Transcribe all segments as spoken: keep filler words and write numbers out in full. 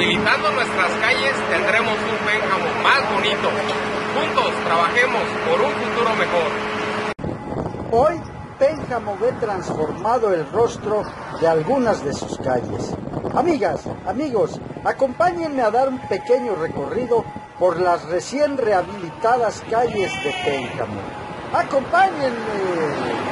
Rehabilitando nuestras calles tendremos un Pénjamo más bonito. Juntos trabajemos por un futuro mejor. Hoy Pénjamo ve transformado el rostro de algunas de sus calles. Amigas, amigos, acompáñenme a dar un pequeño recorrido por las recién rehabilitadas calles de Pénjamo. ¡Acompáñenme!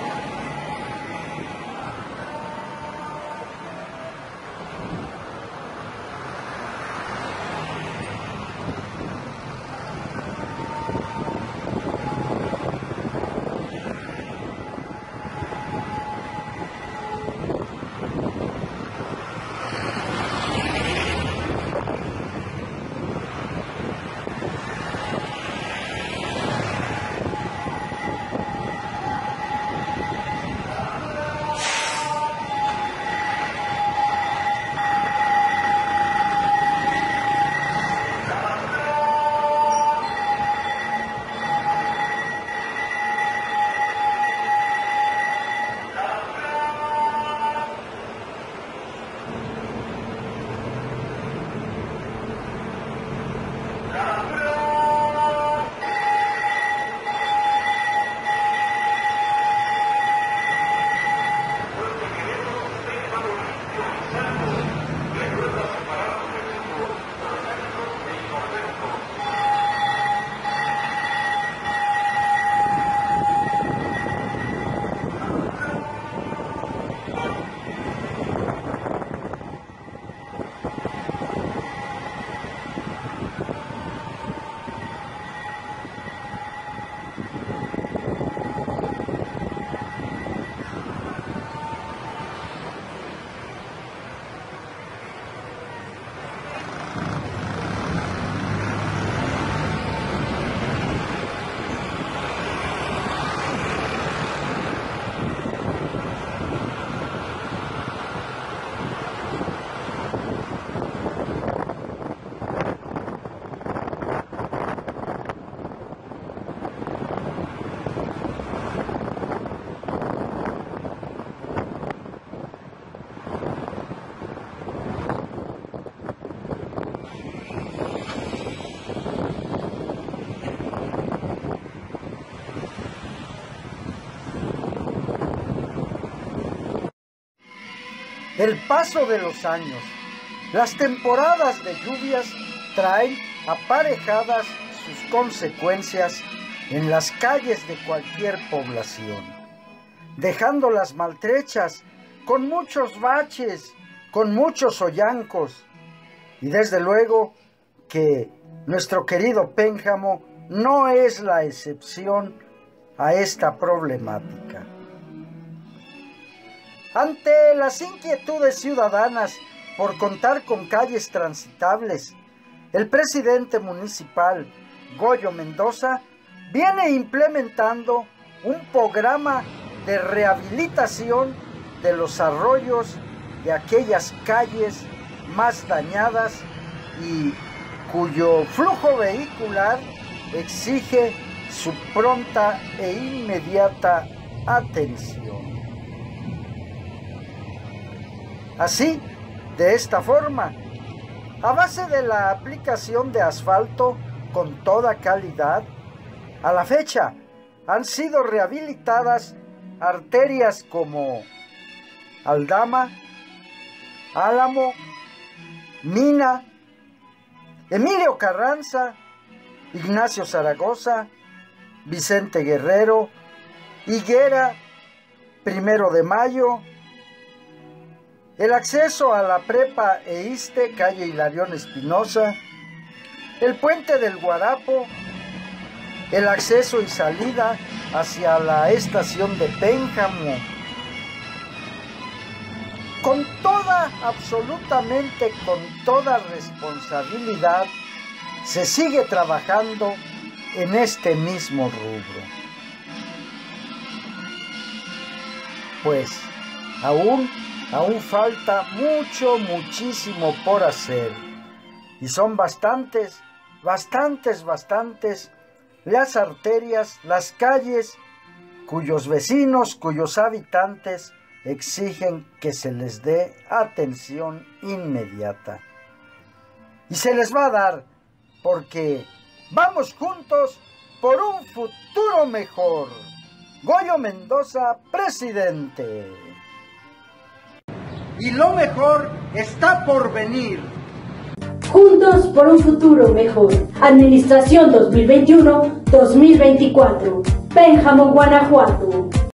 El paso de los años, las temporadas de lluvias traen aparejadas sus consecuencias en las calles de cualquier población, dejándolas maltrechas, con muchos baches, con muchos hoyancos. Y desde luego que nuestro querido Pénjamo no es la excepción a esta problemática. Ante las inquietudes ciudadanas por contar con calles transitables, el presidente municipal, Goyo Mendoza, viene implementando un programa de rehabilitación de los arroyos de aquellas calles más dañadas y cuyo flujo vehicular exige su pronta e inmediata atención. Así, de esta forma, a base de la aplicación de asfalto con toda calidad, a la fecha han sido rehabilitadas arterias como Aldama, Álamo, Mina, Emilio Carranza, Ignacio Zaragoza, Vicente Guerrero, Higuera, Primero de Mayo, el acceso a la Prepa e Iste, calle Hilarión Espinosa, el Puente del Guarapo, el acceso y salida hacia la estación de Pénjamo. Con toda, absolutamente con toda responsabilidad, se sigue trabajando en este mismo rubro. Pues aún, aún falta mucho, muchísimo por hacer. Y son bastantes, bastantes, bastantes las arterias, las calles, cuyos vecinos, cuyos habitantes exigen que se les dé atención inmediata. Y se les va a dar, porque vamos juntos por un futuro mejor. Goyo Mendoza, presidente. Y lo mejor está por venir. Juntos por un futuro mejor. Administración dos mil veintiuno dos mil veinticuatro. Pénjamo, Guanajuato.